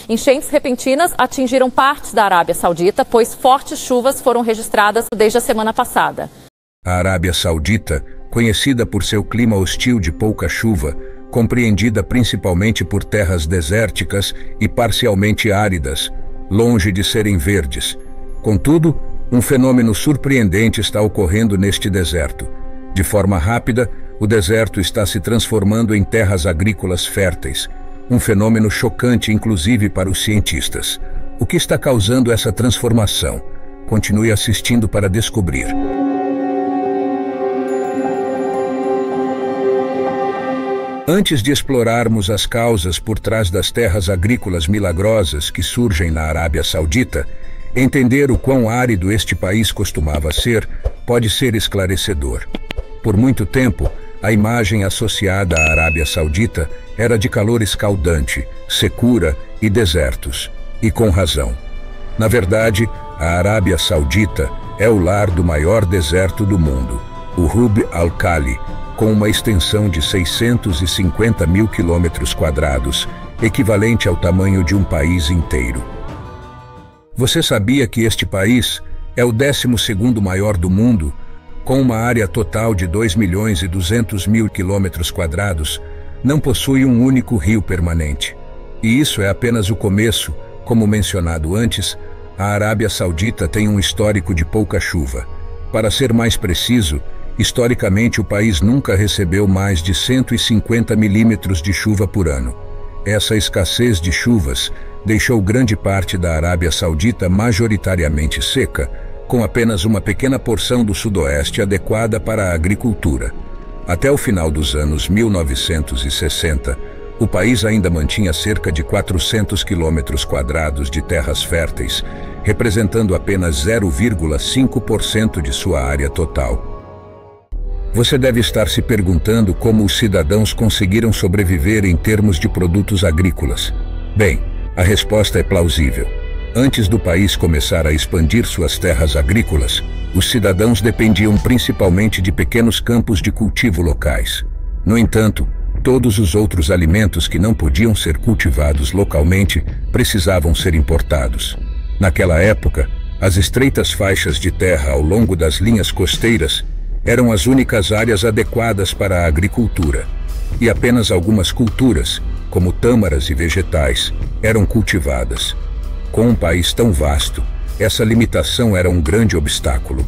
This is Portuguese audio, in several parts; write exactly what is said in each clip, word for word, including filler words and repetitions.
Enchentes repentinas atingiram partes da Arábia Saudita, pois fortes chuvas foram registradas desde a semana passada. A Arábia Saudita, conhecida por seu clima hostil de pouca chuva, compreendida principalmente por terras desérticas e parcialmente áridas, longe de serem verdes. Contudo, um fenômeno surpreendente está ocorrendo neste deserto. De forma rápida, o deserto está se transformando em terras agrícolas férteis. Um fenômeno chocante, inclusive para os cientistas. O que está causando essa transformação? Continue assistindo para descobrir. Antes de explorarmos as causas por trás das terras agrícolas milagrosas que surgem na Arábia Saudita, entender o quão árido este país costumava ser pode ser esclarecedor. Por muito tempo, a imagem associada à Arábia Saudita era de calor escaldante, secura e desertos. E com razão. Na verdade, a Arábia Saudita é o lar do maior deserto do mundo, o Rub al-Khali, com uma extensão de seiscentos e cinquenta mil quilômetros quadrados, equivalente ao tamanho de um país inteiro. Você sabia que este país é o décimo segundo maior do mundo, com uma área total de dois milhões e duzentos mil quilômetros quadrados, não possui um único rio permanente. E isso é apenas o começo. Como mencionado antes, a Arábia Saudita tem um histórico de pouca chuva. Para ser mais preciso, historicamente o país nunca recebeu mais de cento e cinquenta milímetros de chuva por ano. Essa escassez de chuvas deixou grande parte da Arábia Saudita majoritariamente seca, com apenas uma pequena porção do sudoeste adequada para a agricultura. Até o final dos anos mil novecentos e sessenta, o país ainda mantinha cerca de quatrocentos quilômetros quadrados de terras férteis, representando apenas zero vírgula cinco por cento de sua área total. Você deve estar se perguntando como os cidadãos conseguiram sobreviver em termos de produtos agrícolas. Bem, a resposta é plausível. Antes do país começar a expandir suas terras agrícolas, os cidadãos dependiam principalmente de pequenos campos de cultivo locais. No entanto, todos os outros alimentos que não podiam ser cultivados localmente precisavam ser importados. Naquela época, as estreitas faixas de terra ao longo das linhas costeiras eram as únicas áreas adequadas para a agricultura, e apenas algumas culturas, como tâmaras e vegetais, eram cultivadas. Com um país tão vasto, essa limitação era um grande obstáculo.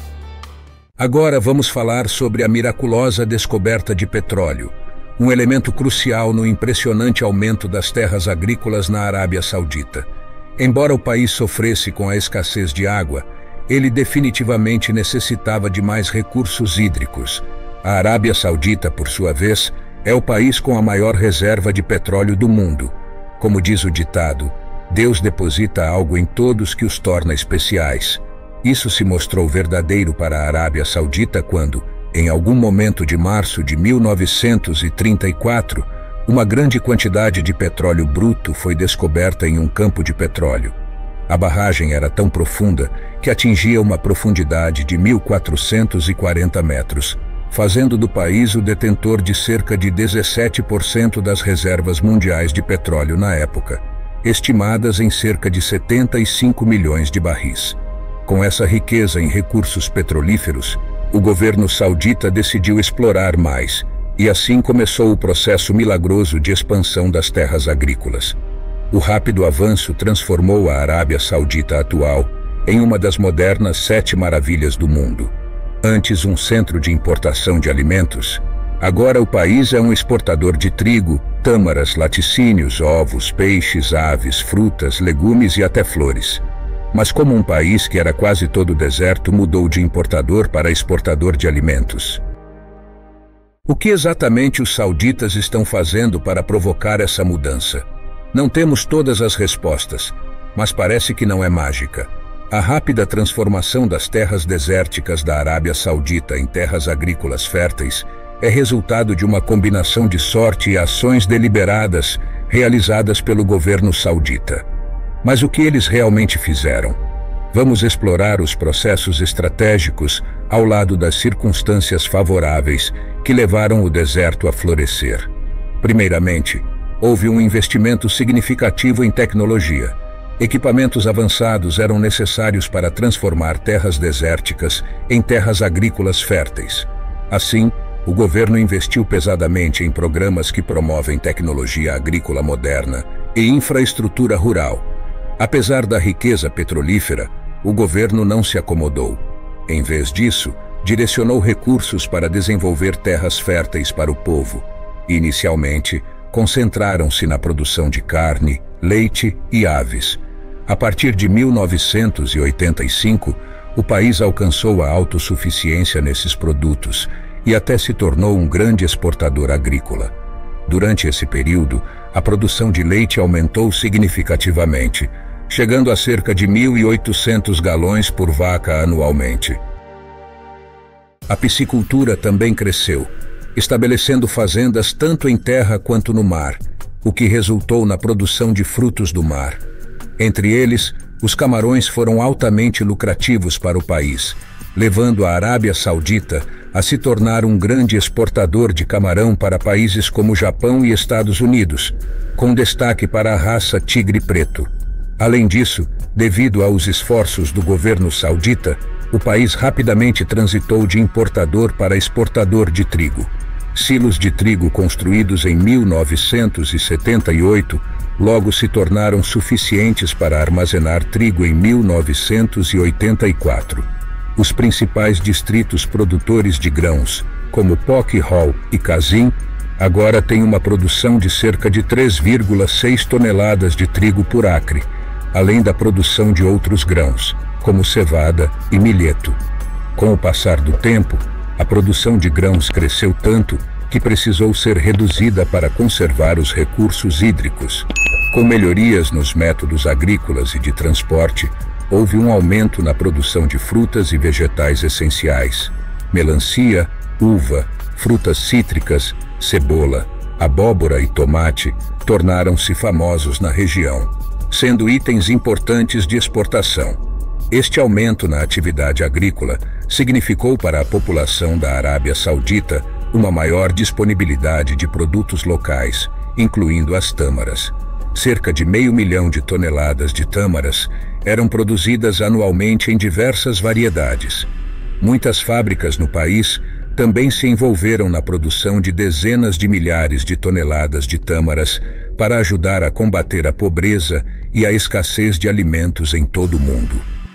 Agora vamos falar sobre a miraculosa descoberta de petróleo, um elemento crucial no impressionante aumento das terras agrícolas na Arábia Saudita. Embora o país sofresse com a escassez de água, ele definitivamente necessitava de mais recursos hídricos. A Arábia Saudita, por sua vez, é o país com a maior reserva de petróleo do mundo. Como diz o ditado, Deus deposita algo em todos que os torna especiais. Isso se mostrou verdadeiro para a Arábia Saudita quando, em algum momento de março de mil novecentos e trinta e quatro, uma grande quantidade de petróleo bruto foi descoberta em um campo de petróleo. A barragem era tão profunda que atingia uma profundidade de mil quatrocentos e quarenta metros, fazendo do país o detentor de cerca de dezessete por cento das reservas mundiais de petróleo na época, estimadas em cerca de setenta e cinco milhões de barris. Com essa riqueza em recursos petrolíferos, o governo saudita decidiu explorar mais, e assim começou o processo milagroso de expansão das terras agrícolas. O rápido avanço transformou a Arábia Saudita atual em uma das modernas sete maravilhas do mundo. Antes um centro de importação de alimentos, agora o país é um exportador de trigo, tâmaras, laticínios, ovos, peixes, aves, frutas, legumes e até flores. Mas como um país que era quase todo deserto mudou de importador para exportador de alimentos? O que exatamente os sauditas estão fazendo para provocar essa mudança? Não temos todas as respostas, mas parece que não é mágica. A rápida transformação das terras desérticas da Arábia Saudita em terras agrícolas férteis é resultado de uma combinação de sorte e ações deliberadas realizadas pelo governo saudita. Mas o que eles realmente fizeram? Vamos explorar os processos estratégicos ao lado das circunstâncias favoráveis que levaram o deserto a florescer. Primeiramente, houve um investimento significativo em tecnologia. Equipamentos avançados eram necessários para transformar terras desérticas em terras agrícolas férteis. Assim, o governo investiu pesadamente em programas que promovem tecnologia agrícola moderna e infraestrutura rural. Apesar da riqueza petrolífera, o governo não se acomodou. Em vez disso, direcionou recursos para desenvolver terras férteis para o povo. Inicialmente, concentraram-se na produção de carne, leite e aves. A partir de mil novecentos e oitenta e cinco, o país alcançou a autossuficiência nesses produtos e até se tornou um grande exportador agrícola. Durante esse período, a produção de leite aumentou significativamente, chegando a cerca de mil e oitocentos galões por vaca anualmente. A piscicultura também cresceu, estabelecendo fazendas tanto em terra quanto no mar, o que resultou na produção de frutos do mar. Entre eles, os camarões foram altamente lucrativos para o país, levando a Arábia Saudita a se tornar um grande exportador de camarão para países como Japão e Estados Unidos, com destaque para a raça tigre preto. Além disso, devido aos esforços do governo saudita, o país rapidamente transitou de importador para exportador de trigo. Silos de trigo construídos em mil novecentos e setenta e oito logo se tornaram suficientes para armazenar trigo em mil novecentos e oitenta e quatro. Os principais distritos produtores de grãos, como Pokhol e Qazvin, agora têm uma produção de cerca de três vírgula seis toneladas de trigo por acre, além da produção de outros grãos, como cevada e milheto. Com o passar do tempo, a produção de grãos cresceu tanto que precisou ser reduzida para conservar os recursos hídricos. Com melhorias nos métodos agrícolas e de transporte, houve um aumento na produção de frutas e vegetais essenciais. Melancia, uva, frutas cítricas, cebola, abóbora e tomate tornaram-se famosos na região, sendo itens importantes de exportação. Este aumento na atividade agrícola significou para a população da Arábia Saudita uma maior disponibilidade de produtos locais, incluindo as tâmaras. Cerca de meio milhão de toneladas de tâmaras eram produzidas anualmente em diversas variedades. Muitas fábricas no país também se envolveram na produção de dezenas de milhares de toneladas de tâmaras para ajudar a combater a pobreza e a escassez de alimentos em todo o mundo.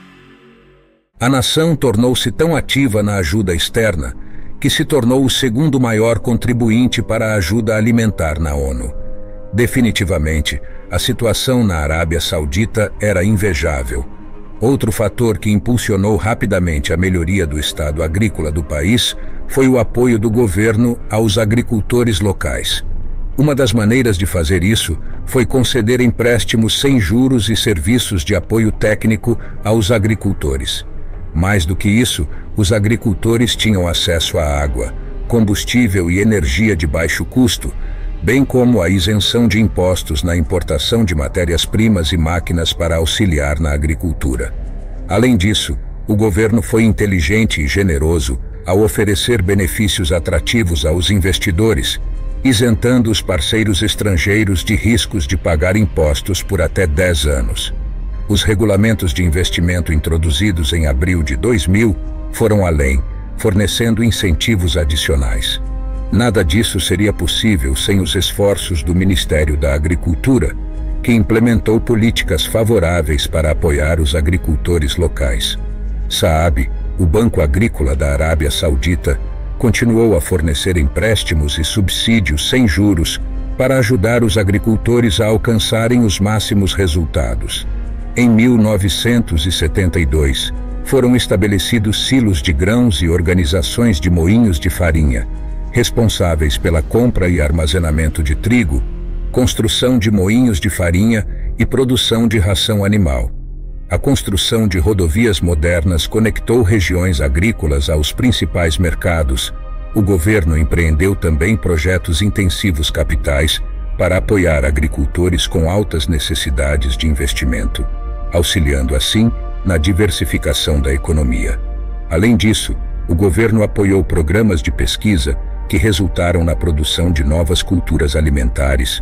A nação tornou-se tão ativa na ajuda externa que se tornou o segundo maior contribuinte para a ajuda alimentar na ONU. Definitivamente, a situação na Arábia Saudita era invejável. Outro fator que impulsionou rapidamente a melhoria do estado agrícola do país foi o apoio do governo aos agricultores locais. Uma das maneiras de fazer isso foi conceder empréstimos sem juros e serviços de apoio técnico aos agricultores. Mais do que isso, os agricultores tinham acesso à água, combustível e energia de baixo custo, bem como a isenção de impostos na importação de matérias-primas e máquinas para auxiliar na agricultura. Além disso, o governo foi inteligente e generoso ao oferecer benefícios atrativos aos investidores, isentando os parceiros estrangeiros de riscos de pagar impostos por até dez anos. Os regulamentos de investimento introduzidos em abril de dois mil foram além, fornecendo incentivos adicionais. Nada disso seria possível sem os esforços do Ministério da Agricultura, que implementou políticas favoráveis para apoiar os agricultores locais. Saab, o Banco Agrícola da Arábia Saudita, continuou a fornecer empréstimos e subsídios sem juros para ajudar os agricultores a alcançarem os máximos resultados. Em mil novecentos e setenta e dois, foram estabelecidos silos de grãos e organizações de moinhos de farinha, responsáveis pela compra e armazenamento de trigo, construção de moinhos de farinha e produção de ração animal. A construção de rodovias modernas conectou regiões agrícolas aos principais mercados. O governo empreendeu também projetos intensivos capitais para apoiar agricultores com altas necessidades de investimento, auxiliando assim na diversificação da economia. Além disso, o governo apoiou programas de pesquisa que resultaram na produção de novas culturas alimentares,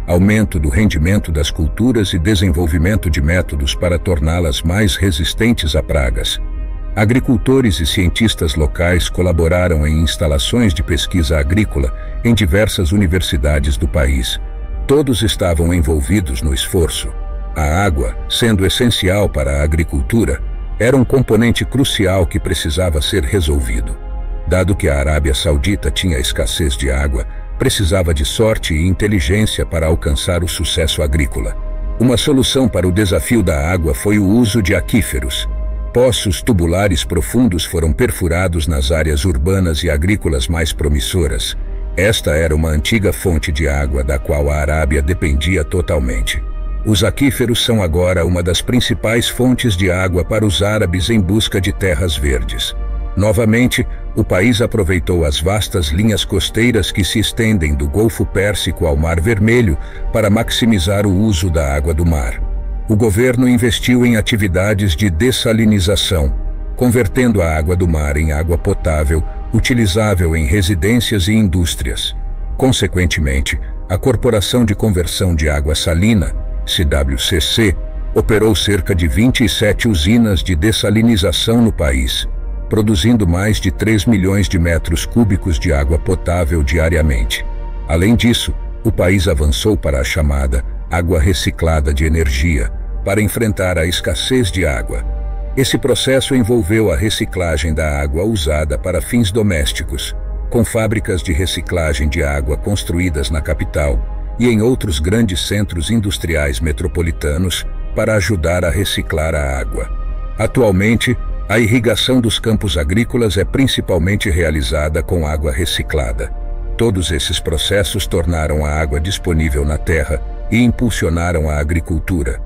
aumento do rendimento das culturas e desenvolvimento de métodos para torná-las mais resistentes a pragas. Agricultores e cientistas locais colaboraram em instalações de pesquisa agrícola em diversas universidades do país. Todos estavam envolvidos no esforço. A água, sendo essencial para a agricultura, era um componente crucial que precisava ser resolvido. Dado que a Arábia Saudita tinha escassez de água, precisava de sorte e inteligência para alcançar o sucesso agrícola. Uma solução para o desafio da água foi o uso de aquíferos. Poços tubulares profundos foram perfurados nas áreas urbanas e agrícolas mais promissoras. Esta era uma antiga fonte de água da qual a Arábia dependia totalmente. Os aquíferos são agora uma das principais fontes de água para os árabes em busca de terras verdes. Novamente, o país aproveitou as vastas linhas costeiras que se estendem do Golfo Pérsico ao Mar Vermelho para maximizar o uso da água do mar. O governo investiu em atividades de dessalinização, convertendo a água do mar em água potável, utilizável em residências e indústrias. Consequentemente, a Corporação de Conversão de Água Salina, C W C C, operou cerca de vinte e sete usinas de dessalinização no país, produzindo mais de três milhões de metros cúbicos de água potável diariamente. Além disso, o país avançou para a chamada água reciclada de energia, para enfrentar a escassez de água. Esse processo envolveu a reciclagem da água usada para fins domésticos, com fábricas de reciclagem de água construídas na capital e em outros grandes centros industriais metropolitanos para ajudar a reciclar a água. Atualmente, a irrigação dos campos agrícolas é principalmente realizada com água reciclada. Todos esses processos tornaram a água disponível na terra e impulsionaram a agricultura.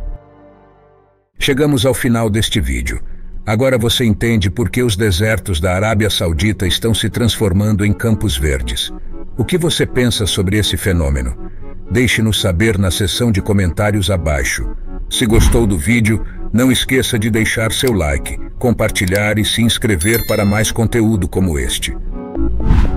Chegamos ao final deste vídeo. Agora você entende por que os desertos da Arábia Saudita estão se transformando em campos verdes. O que você pensa sobre esse fenômeno? Deixe-nos saber na seção de comentários abaixo. Se gostou do vídeo, não esqueça de deixar seu like, compartilhar e se inscrever para mais conteúdo como este.